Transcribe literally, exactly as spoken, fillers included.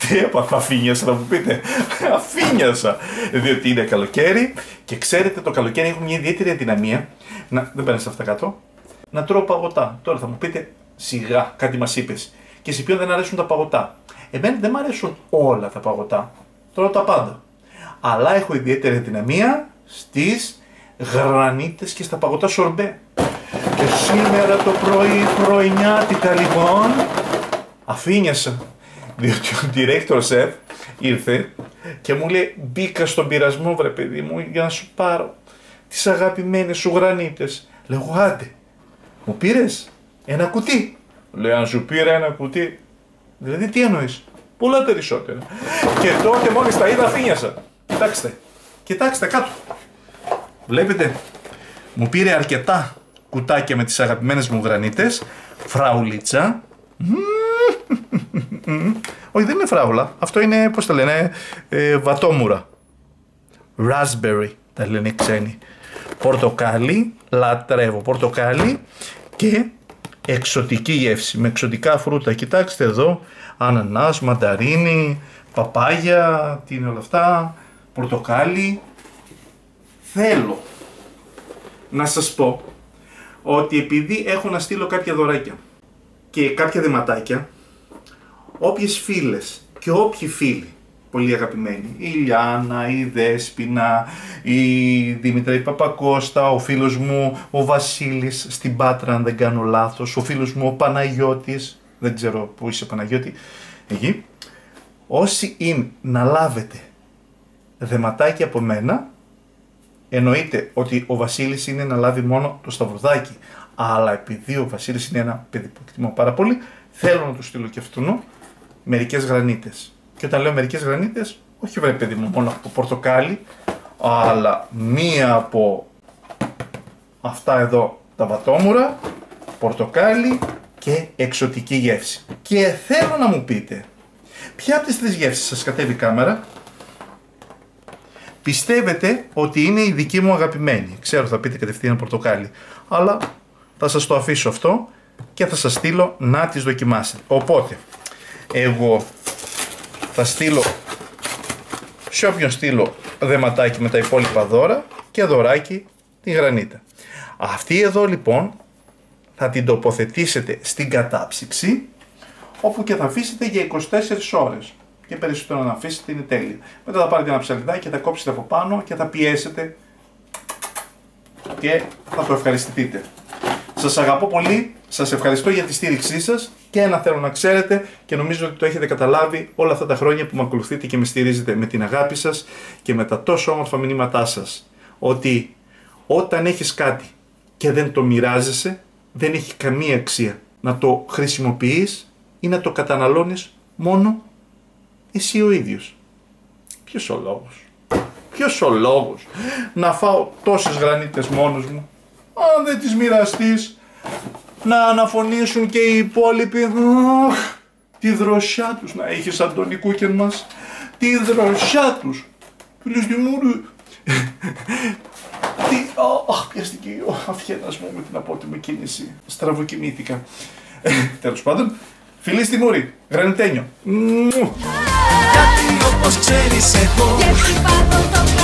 Τι έπαθα, αφήνιασα να μου πείτε. Αφήνιασα. Διότι είναι καλοκαίρι και ξέρετε το καλοκαίρι έχω μια ιδιαίτερη αδυναμία. Να, δεν παίρνεις αυτά κάτω. Να τρώω παγωτά. Τώρα θα μου πείτε, σιγά, κάτι μας είπες. Και σε ποιον δεν αρέσουν τα παγωτά. Εμένα δεν μου αρέσουν όλα τα παγωτά. Τρώω τα πάντα. Αλλά έχω ιδιαίτερη αδυναμία στις γρανίτες και στα παγωτά σορμπέ. Και σήμερα το πρωί, πρωινιάτικα λοιπόν, αφήνιασα. Διότι ο director chef ήρθε και μου λέει, μπήκα στον πειρασμό βρε παιδί μου για να σου πάρω τις αγαπημένες σου γρανίτες. Λέω, άντε, μου πήρες ένα κουτί. Λέω, αν σου πήρα ένα κουτί, δηλαδή τι εννοείς, πολλά περισσότερα. Και τότε μόλις τα είδα αφήνιασα. Κοιτάξτε, κοιτάξτε κάτω. Βλέπετε, μου πήρε αρκετά κουτάκια με τις αγαπημένες μου γρανίτες, φραουλίτσα. Όχι, δεν είναι φράουλα, αυτό είναι, πώς τα λένε, ε, βατόμουρα. Raspberry, τα λένε οι ξένοι. Πορτοκάλι, λατρεύω πορτοκάλι και εξωτική γεύση, με εξωτικά φρούτα. Κοιτάξτε εδώ, ανανάς, μανταρίνι, παπάγια, τι είναι όλα αυτά, πορτοκάλι. Θέλω να σας πω ότι επειδή έχω να στείλω κάποια δωράκια και κάποια δεματάκια, όποιες φίλες και όποιοι φίλοι πολύ αγαπημένοι, η Λιάννα, η Δέσποινα, η Δήμητρα, η Παπακώστα, ο φίλος μου ο Βασίλης στην Πάτρα αν δεν κάνω λάθος, ο φίλος μου ο Παναγιώτης, δεν ξέρω πού είσαι Παναγιώτη, εκεί, όσοι είναι να λάβετε δεματάκια από μένα, εννοείται ότι ο Βασίλης είναι να λάβει μόνο το σταυρουδάκι, αλλά επειδή ο Βασίλης είναι ένα παιδί που εκτιμώ πάρα πολύ, θέλω να του στείλω και αυτού μερικές γρανίτες. Και όταν λέω μερικές γρανίτες, όχι βρε παιδί μου μόνο από πορτοκάλι, αλλά μία από αυτά εδώ τα βατόμουρα, πορτοκάλι και εξωτική γεύση. Και θέλω να μου πείτε, ποια από τις τρεις γεύσεις σας κατέβει η κάμερα, πιστεύετε ότι είναι η δική μου αγαπημένη. Ξέρω θα πείτε κατευθείαν πορτοκάλι, αλλά θα σας το αφήσω αυτό και θα σας στείλω να τις δοκιμάσετε. Οπότε, εγώ θα στείλω σε όποιον στείλω δεματάκι με τα υπόλοιπα δώρα και δωράκι τη γρανίτα. Αυτή εδώ λοιπόν θα την τοποθετήσετε στην κατάψυξη, όπου και θα αφήσετε για είκοσι τέσσερις ώρες. Και περισσότερο να αφήσετε είναι τέλεια. Μετά θα πάρετε ένα ψαλιδάκι και θα κόψετε από πάνω και θα πιέσετε και θα το ευχαριστηθείτε. Σας αγαπώ πολύ, σας ευχαριστώ για τη στήριξή σας και ένα θέλω να ξέρετε και νομίζω ότι το έχετε καταλάβει όλα αυτά τα χρόνια που με ακολουθείτε και με στηρίζετε με την αγάπη σας και με τα τόσο όμορφα μηνύματά σας, ότι όταν έχεις κάτι και δεν το μοιράζεσαι, δεν έχει καμία αξία να το χρησιμοποιείς ή να το καταναλώνεις μόνο εσύ ο ίδιος. Ποιος ο λόγος, ποιος ο λόγος να φάω τόσες γρανίτες μόνος μου, αν δεν τις μοιραστείς, να αναφωνήσουν και οι υπόλοιποι. Αχ, τη δροσιά τους να έχεις Αντώνη Κούκεν μας, τη δροσιά τους. Φίλος Δημούρου. Τι, αχ, πιαστική ο αυχένας μου με την απότιμη κίνηση. Στραβοκοιμήθηκα. Τέλος πάντων, φιλή στη Μούρη, γρανιτένιο. Γιατί όπως ξέρεις εγώ